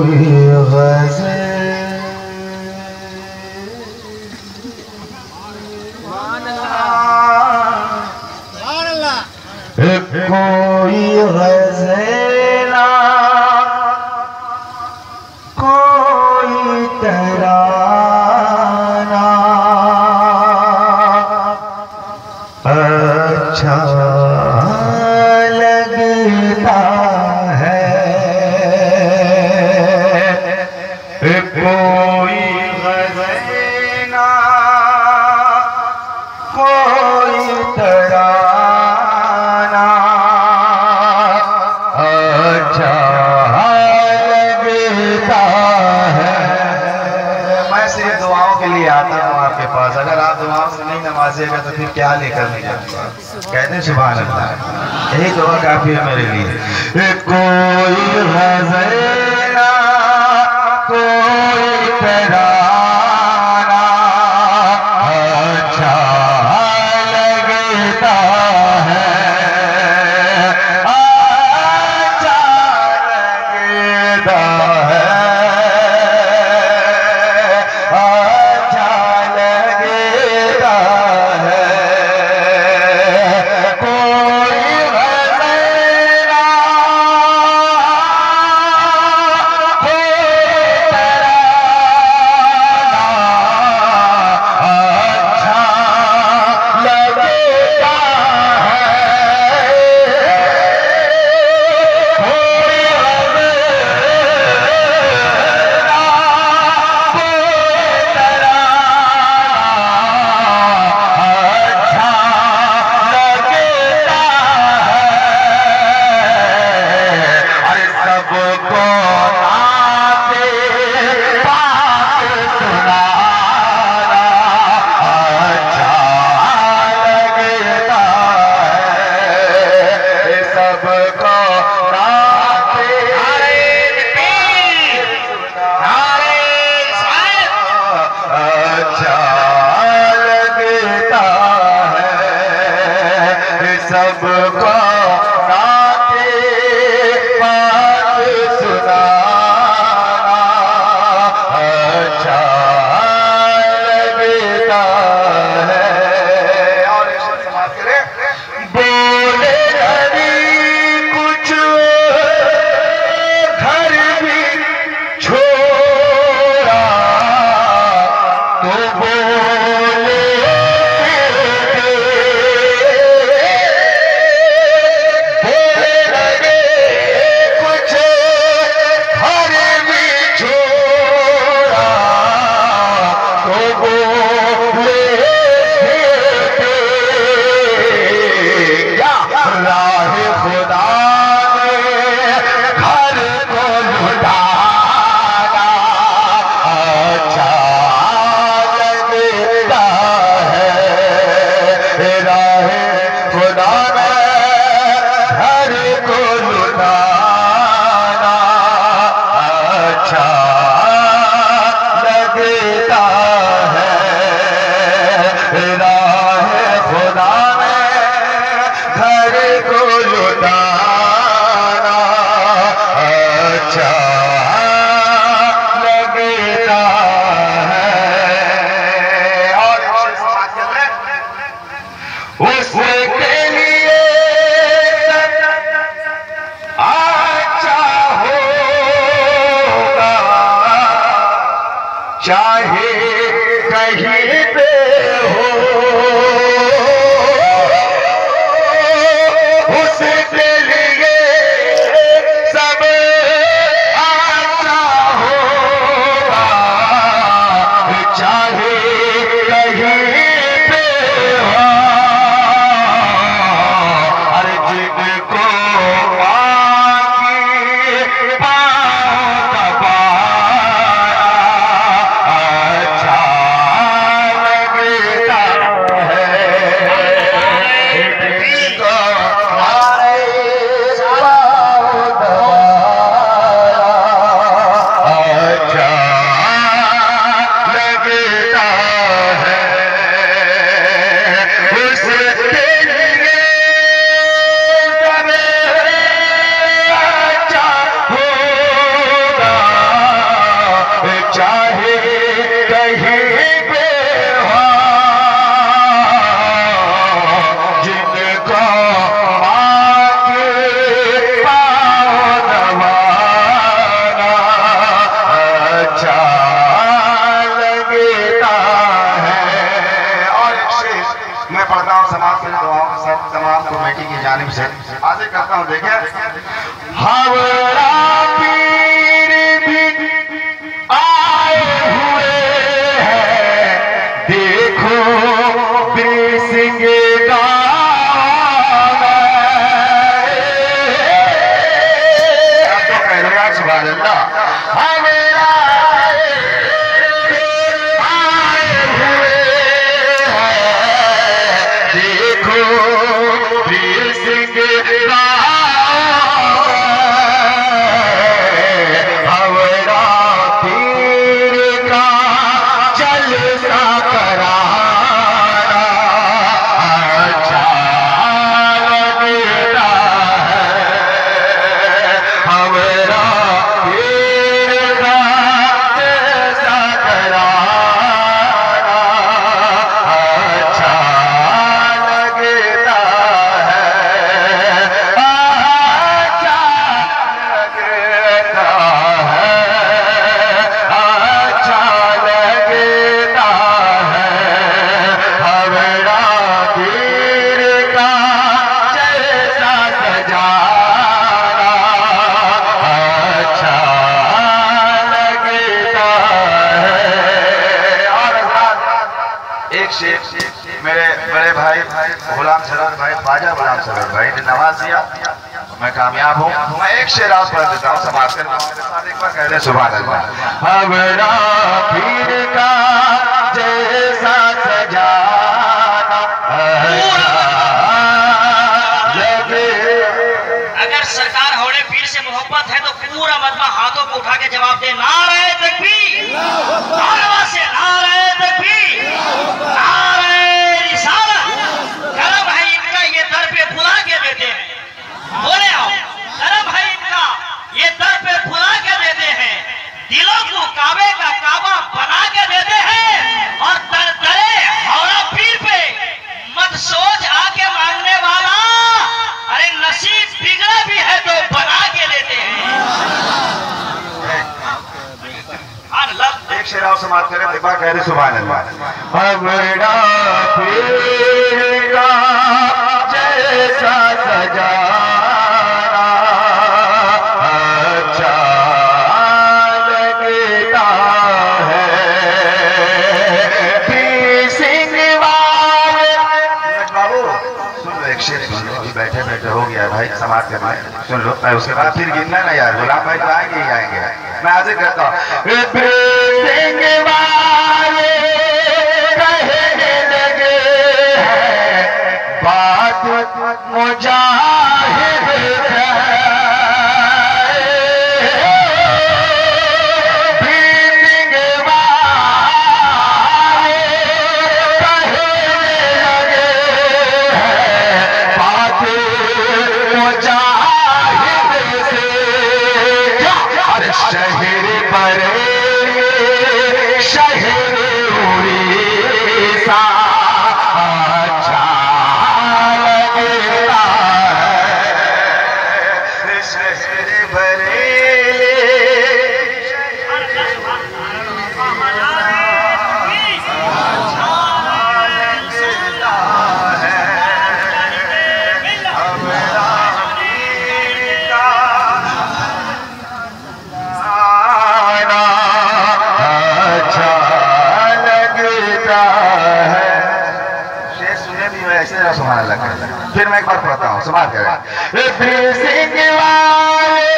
کوئی غزل کوئی ترانہ اچھا لگتا ہے کوئی غزل کوئی ترانہ اچھا لگتا ہے۔ میں صرف دعاؤں کے لیے آتا ہوں آپ کے پاس، اگر آپ دعاؤں سے نہیں نوازے گا تو پھر کیا لے کر نہیں جاؤں گا؟ کہتے ہیں سبحان اللہ، یہی دعا کافی ہے میرے لیے۔ کوئی غزل کوئی ترانہ اچھا لگتا ہے، اچھا لگتا ہے، اچھا لگتا ہے۔ کوئی غزل سب کو نعت پاک سنانا اچھا لگتا ہے۔ اور ارشاد سماعت کریں، بولے ابھی کچھ گھر بھی چھوڑا تو بولے چاہے کہیں پہ ہو اس کے لیے سب اچھا ہوگا، چاہے کہیں پہ ہو ہر جن کو ہے میرے بڑے بھائی غلام سرور بھائی خواجہ غلام سرور بھائی نے نواز دیا میں کامیاب ہوں میں ایک شعر آپ پڑھ دیتا ہوں سماعت کرنا ایک بار کہہ دیں سبحان اللہ ہمرا پیر کا جیسا سجانا اگر سرکار ہوڑے پیر سے محبت ہے تو پورا مجمع ہاتھوں کو اٹھا کے جواب دے نعرہ تکبیر نعرہ سے نعرہ تکبیر نعرہ رسالت کرم ہے ان کا یہ در پہ بلا کے دیتے ہیں بولے آؤ کرم ہے ان کا یہ در پہ بلا کے دیتے ہیں دلوں کو کعبے کا کعبہ بنا کے دیتے ہیں اور در درے ہوڑا پیر پہ مت سوچ آ کے مانگنے والا ارے نصیب بگڑا بھی ہے تو بنا کے دیتے ہیں ایک شعر آپ سماعت کریں دبا کہہ دیں سبحان اللہ ہمرا پیر کا جیسا سجانا اچھا لگتا ہے پیر سنگھ والے بابو سن لو ایک شعر سن لو ابھی بیٹھے بیٹھے ہو گیا بھائی سماعت کرنا سن لو اس کے بعد پھر گننا نا یار غلام بھائی تو آئیں گے ہی آئیں گے میں حاضر کرتا ہوں سنگھ والے کہنے لگے ہیں بات مجاہد ہے سنگھ والے کہنے لگے ہیں بات مجاہد سے شہر بریلی شہر اڑیسہ اچھا لگتا ہے شہر بریلی سبحان اللہ پھر میں ایک بار پڑھتا ہوں سماعت کریں پیر سنگھ والے